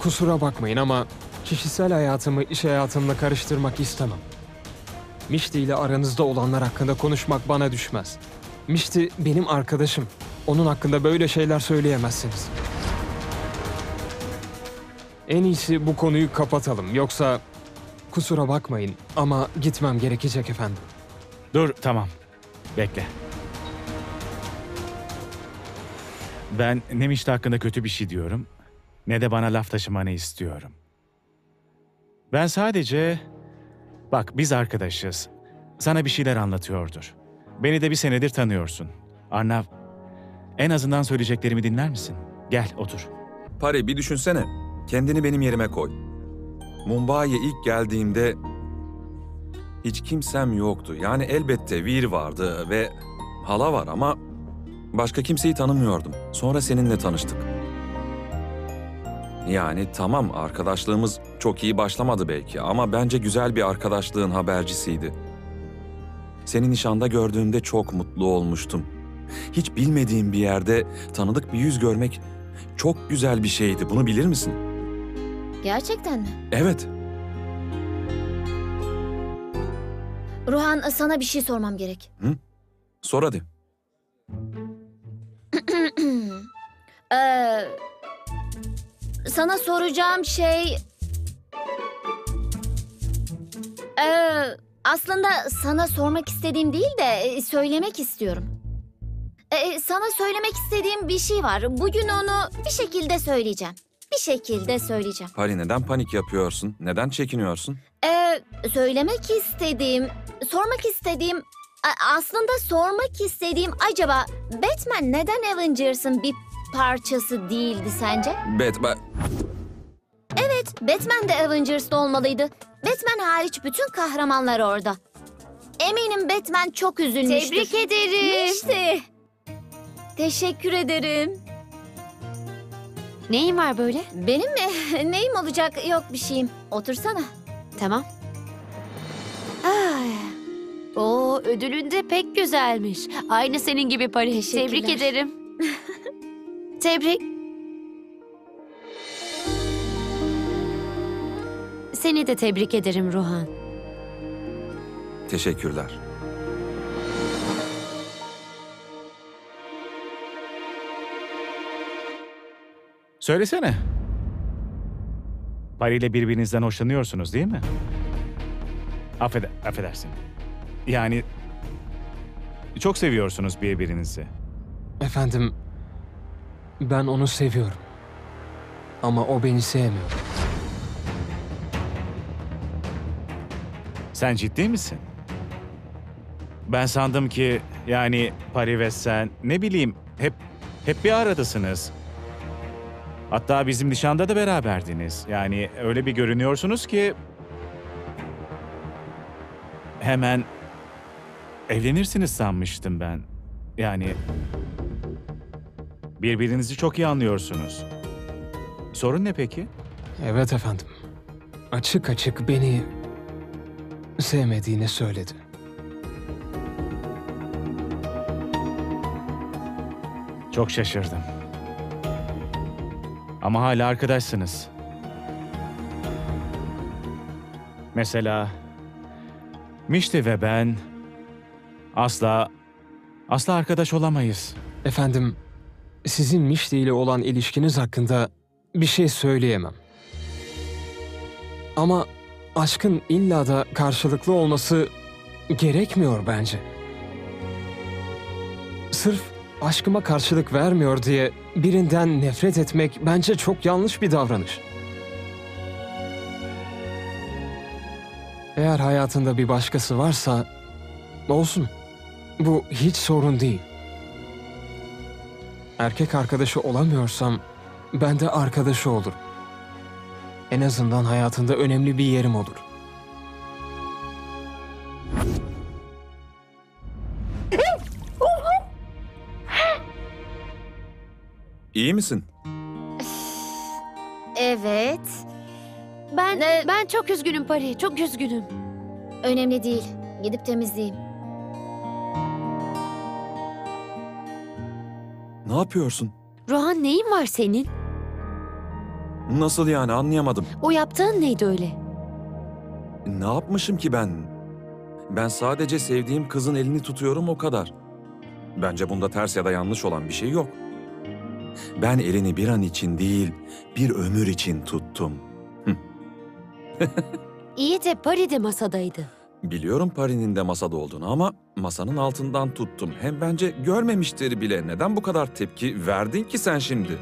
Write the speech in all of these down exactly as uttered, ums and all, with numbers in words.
kusura bakmayın ama kişisel hayatımı iş hayatımla karıştırmak istemem. Mişti ile aranızda olanlar hakkında konuşmak bana düşmez. Mişti benim arkadaşım. Onun hakkında böyle şeyler söyleyemezsiniz. En iyisi bu konuyu kapatalım. Yoksa kusura bakmayın ama gitmem gerekecek efendim. Dur, tamam. Bekle. Ben ne Mişti hakkında kötü bir şey diyorum, ne de bana laf taşımanı istiyorum. Ben sadece... Bak, biz arkadaşız. Sana bir şeyler anlatıyordur. Beni de bir senedir tanıyorsun. Arnav, en azından söyleyeceklerimi dinler misin? Gel, otur. Pari, bir düşünsene. Kendini benim yerime koy. Mumbai'ye ilk geldiğimde hiç kimsem yoktu. Yani elbette Veer vardı ve hala var ama başka kimseyi tanımıyordum. Sonra seninle tanıştık. Yani tamam, arkadaşlığımız çok iyi başlamadı belki ama bence güzel bir arkadaşlığın habercisiydi. Seni nişanda gördüğümde çok mutlu olmuştum. Hiç bilmediğim bir yerde tanıdık bir yüz görmek çok güzel bir şeydi. Bunu bilir misin? Gerçekten mi? Evet. Ruhan, sana bir şey sormam gerek. Sor hadi. Ee, sana soracağım şey... Ee, aslında sana sormak istediğim değil de e, söylemek istiyorum. Ee, sana söylemek istediğim bir şey var. Bugün onu bir şekilde söyleyeceğim. Bir şekilde söyleyeceğim. Pari, neden panik yapıyorsun? Neden çekiniyorsun? Ee, söylemek istediğim, sormak istediğim, a- aslında sormak istediğim acaba Batman neden Avengers'ın bir parçası değildi sence? Bet, ba- Evet, Batman de Avengers'da olmalıydı. Batman hariç bütün kahramanlar orada. Eminim Batman çok üzülmüştür. Tebrik ederim. İşte. Teşekkür ederim. Neyin var böyle? Benim mi? Neyim olacak? Yok bir şeyim. Otursana. Tamam. Ay. Oo, ödülün de pek güzelmiş. Aynı senin gibi Pari. Teşekkürler. Tebrik ederim. Tebrik. Seni de tebrik ederim Ruhan. Teşekkürler. Söylesene. Pari ile birbirinizden hoşlanıyorsunuz değil mi? Affeder, affedersin. Yani çok seviyorsunuz birbirinizi. Efendim, ben onu seviyorum. Ama o beni sevmiyor. Sen ciddi misin? Ben sandım ki yani Pari ve sen ne bileyim hep hep bir aradasınız. Hatta bizim nişanda da beraberdiniz. Yani öyle bir görünüyorsunuz ki hemen evlenirsiniz sanmıştım ben. Yani birbirinizi çok iyi anlıyorsunuz. Sorun ne peki? Evet efendim. Açık açık beni sevmediğini söyledi. Çok şaşırdım. Ama hala arkadaşsınız. Mesela Mişti ve ben asla asla arkadaş olamayız. Efendim, sizin Mişti ile olan ilişkiniz hakkında bir şey söyleyemem. Ama aşkın illa da karşılıklı olması gerekmiyor bence. Sırf aşkıma karşılık vermiyor diye birinden nefret etmek bence çok yanlış bir davranış. Eğer hayatında bir başkası varsa olsun. Bu hiç sorun değil. Erkek arkadaşı olamıyorsam ben de arkadaşı olur. En azından hayatında önemli bir yerim olur. İyi misin? Evet. Ben Ne? ben çok üzgünüm Pari. Çok üzgünüm. Önemli değil. Gidip temizleyeyim. Ne yapıyorsun? Ruhan, neyin var senin? Nasıl yani, anlayamadım. O yaptığın neydi öyle? Ne yapmışım ki ben? Ben sadece sevdiğim kızın elini tutuyorum, o kadar. Bence bunda ters ya da yanlış olan bir şey yok. Ben elini bir an için değil, bir ömür için tuttum. İyi de Pari de masadaydı. Biliyorum Pari'nin de masada olduğunu ama masanın altından tuttum. Hem bence görmemiştir bile. Neden bu kadar tepki verdin ki sen şimdi?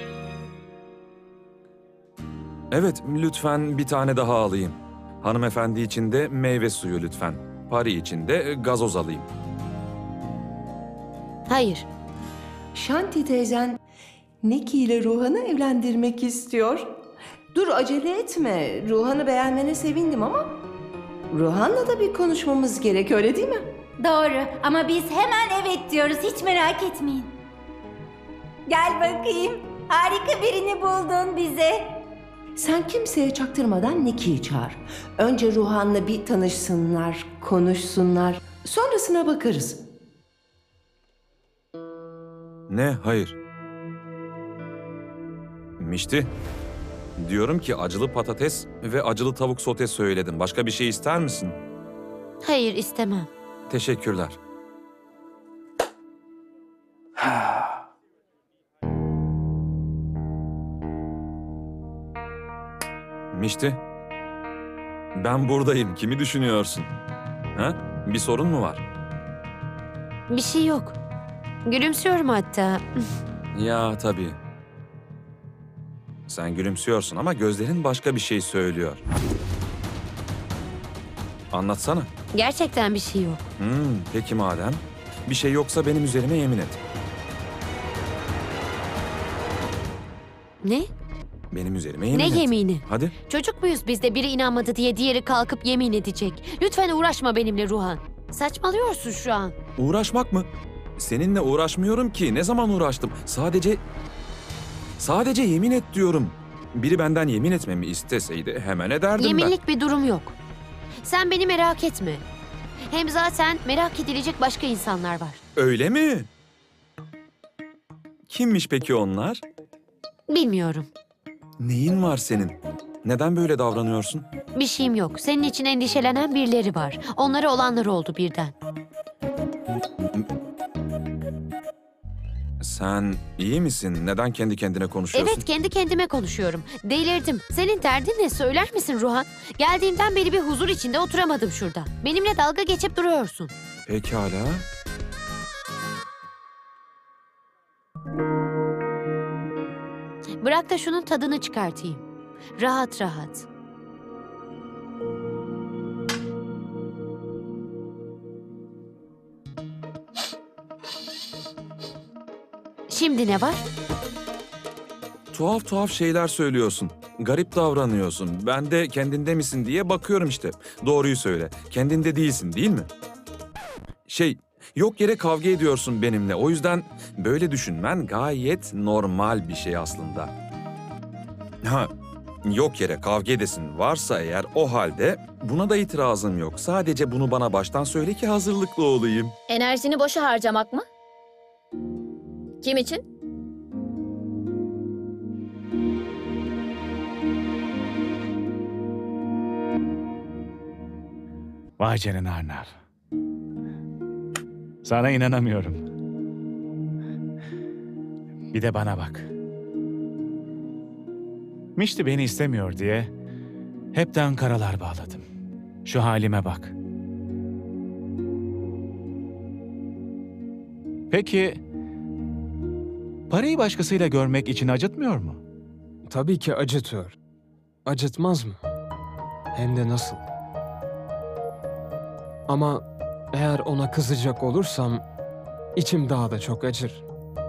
Evet, lütfen bir tane daha alayım. Hanımefendi için de meyve suyu lütfen. Pari için de gazoz alayım. Hayır. Shanti teyzen Neki ile Ruhan'ı evlendirmek istiyor. Dur acele etme. Ruhan'ı beğenmene sevindim ama Ruhan'la da bir konuşmamız gerek, öyle değil mi? Doğru ama biz hemen evet diyoruz, hiç merak etmeyin. Gel bakayım, harika birini buldun bize. Sen kimseye çaktırmadan Neki'yi çağır. Önce Ruhan'la bir tanışsınlar, konuşsunlar. Sonrasına bakarız. Ne? Hayır. Mişti. Diyorum ki acılı patates ve acılı tavuk sote söyledim. Başka bir şey ister misin? Hayır istemem. Teşekkürler. Mişti. Ben buradayım. Kimi düşünüyorsun? Ha? Bir sorun mu var? Bir şey yok. Gülümsüyorum hatta. Ya tabii. Sen gülümsüyorsun ama gözlerin başka bir şey söylüyor. Anlatsana. Gerçekten bir şey yok. Hmm, peki madem. Bir şey yoksa benim üzerime yemin et. Ne? Benim üzerime yemin Ne et. yemini? Hadi. Çocuk muyuz biz de biri inanmadı diye diğeri kalkıp yemin edecek. Lütfen uğraşma benimle Ruhan. Saçmalıyorsun şu an. Uğraşmak mı? Seninle uğraşmıyorum ki. Ne zaman uğraştım? Sadece... Sadece yemin et diyorum. Biri benden yemin etmemi isteseydi hemen ederdim Yeminlik bir durum yok. Sen beni merak etme. Hem zaten merak edilecek başka insanlar var. ben. Öyle mi? Kimmiş peki onlar? Bilmiyorum. Neyin var senin? Neden böyle davranıyorsun? Bir şeyim yok. Senin için endişelenen birileri var. Onlara olanlar oldu birden. Sen iyi misin? Neden kendi kendine konuşuyorsun? Evet, kendi kendime konuşuyorum. Delirdim. Senin derdin ne, söyler misin Ruhan? Geldiğimden beri bir huzur içinde oturamadım şurada. Benimle dalga geçip duruyorsun. Pekala. Bırak da şunun tadını çıkartayım. Rahat rahat. Şimdi ne var? Tuhaf tuhaf şeyler söylüyorsun. Garip davranıyorsun. Ben de kendinde misin diye bakıyorum işte. Doğruyu söyle. Kendinde değilsin, değil mi? Şey, yok yere kavga ediyorsun benimle. O yüzden böyle düşünmen gayet normal bir şey aslında. Ha, yok yere kavga edesin varsa eğer o halde buna da itirazım yok. Sadece bunu bana baştan söyle ki hazırlıklı olayım. Enerjini boşa harcamak mı? Kim için? Vay canına Arnav. Sana inanamıyorum. Bir de bana bak. Mişti beni istemiyor diye hepten karalar bağladım. Şu halime bak. Peki, parayı başkasıyla görmek için acıtmıyor mu? Tabii ki acıtıyor. Acıtmaz mı? Hem de nasıl? Ama eğer ona kızacak olursam içim daha da çok acır.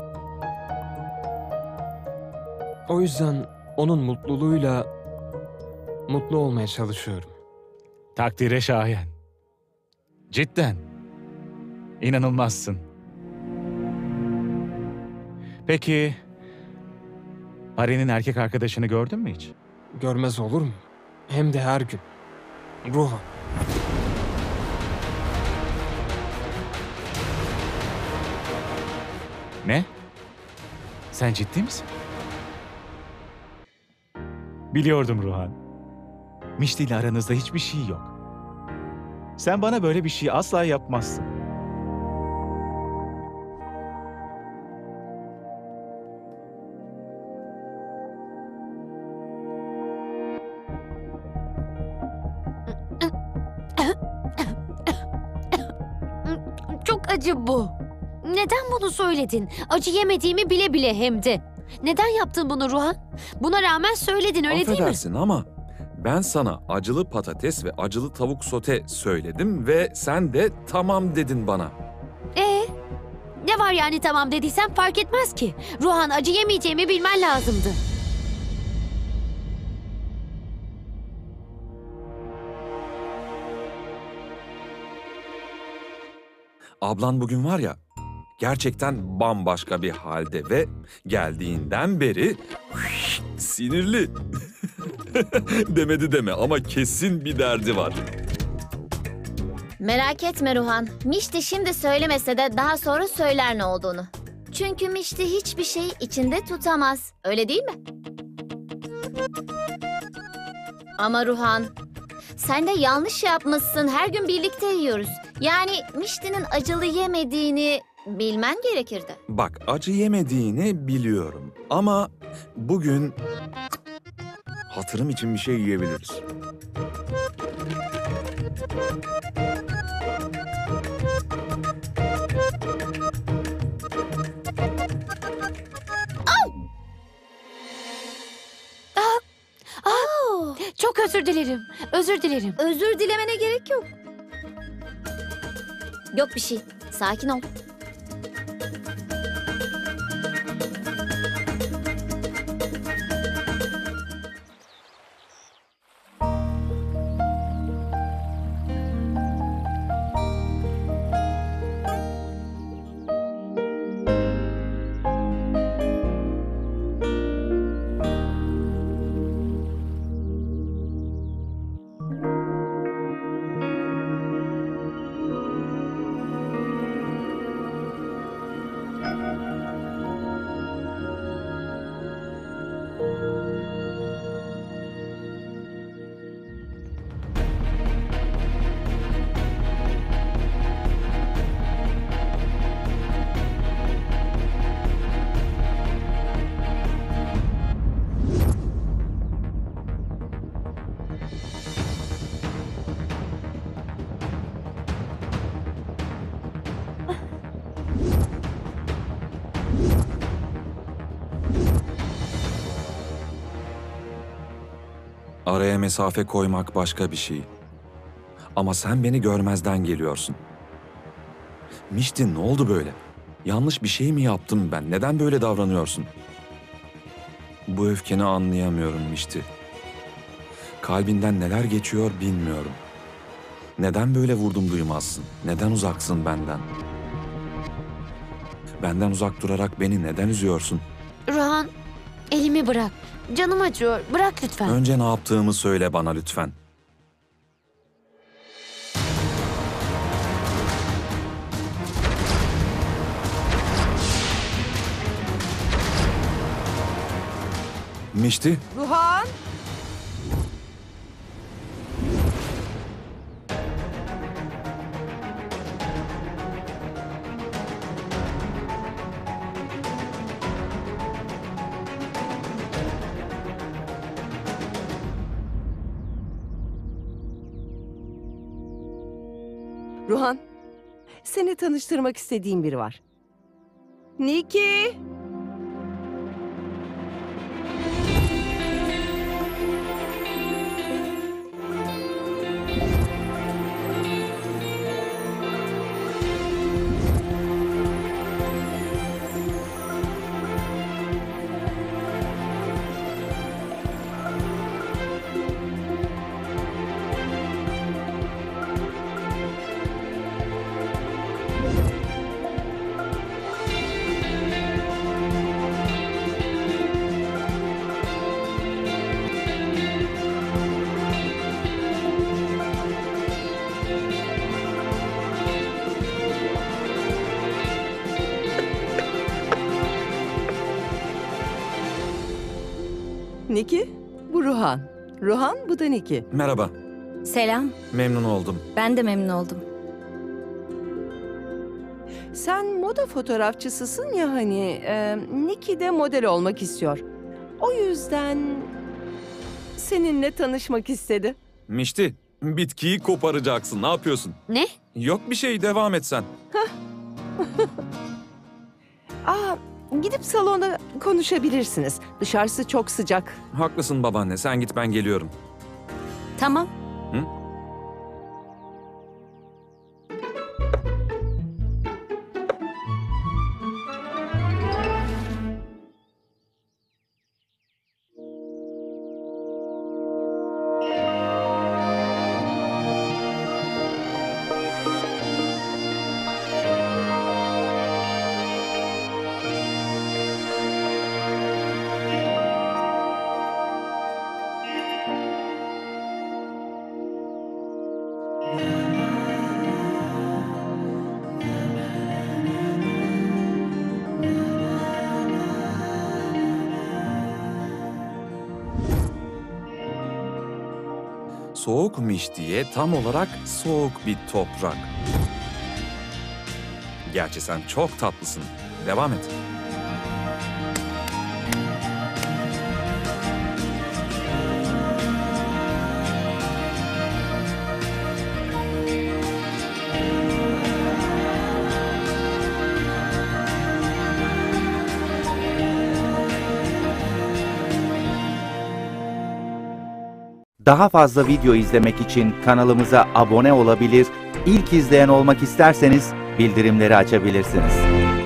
O yüzden onun mutluluğuyla mutlu olmaya çalışıyorum. Takdire şayan. Cidden. İnanılmazsın. Peki, Pari'nin erkek arkadaşını gördün mü hiç? Görmez olur mu? Hem de her gün. Ruhan. Ne? Sen ciddi misin? Biliyordum Ruhan. Mişti ile aranızda hiçbir şey yok. Sen bana böyle bir şey asla yapmazsın. Çok acı bu. Neden bunu söyledin? Acı yemediğimi bile bile hem de. Neden yaptın bunu Ruhan? Buna rağmen söyledin öyle değil mi? Affedersin ama ben sana acılı patates ve acılı tavuk sote söyledim ve sen de tamam dedin bana. Ee, ne var yani tamam dediysen fark etmez ki. Ruhan acı yemeyeceğimi bilmen lazımdı. Ablan bugün var ya, gerçekten bambaşka bir halde ve geldiğinden beri sinirli. Demedi deme ama kesin bir derdi var. Merak etme Ruhan. Mişti şimdi söylemese de daha sonra söyler ne olduğunu. Çünkü Mişti hiçbir şey içinde tutamaz. Öyle değil mi? Ama Ruhan, sen de yanlış yapmışsın. Her gün birlikte yiyoruz. Yani Mişti'nin acılı yemediğini bilmen gerekirdi. Bak, acı yemediğini biliyorum ama bugün hatırım için bir şey yiyebiliriz. Oh, Çok özür dilerim. Özür dilerim. özür dilemene gerek yok. Yok bir şey. Sakin ol. Araya mesafe koymak başka bir şey. Ama sen beni görmezden geliyorsun. Mişti, ne oldu böyle? Yanlış bir şey mi yaptım ben? Neden böyle davranıyorsun? Bu öfkeni anlayamıyorum Mişti. Kalbinden neler geçiyor bilmiyorum. Neden böyle vurdum duymazsın? Neden uzaksın benden? Benden uzak durarak beni neden üzüyorsun? Ruhan, elimi bırak. Canım acıyor. Bırak lütfen. Önce ne yaptığımı söyle bana lütfen. Mişti, Ruhan! Ruhan, seni tanıştırmak istediğim biri var. Niki! Niki, bu Bu Ruhan. Ruhan, bu da Niki. Merhaba, Selam. memnun oldum. Ben de memnun oldum. Sen moda fotoğrafçısısın ya hani. E, Niki de model olmak istiyor. O yüzden seninle tanışmak istedi. Mişti, bitkiyi koparacaksın. Ne yapıyorsun? Ne? Yok bir şey, devam et sen. Aa, gidip salonda konuşabilirsiniz. Dışarısı çok sıcak. Haklısın babaanne, sen git ben geliyorum. Tamam. Soğukmuş diye tam olarak soğuk bir toprak. Gerçi sen çok tatlısın. Devam et. Daha fazla video izlemek için kanalımıza abone olabilir, ilk izleyen olmak isterseniz bildirimleri açabilirsiniz.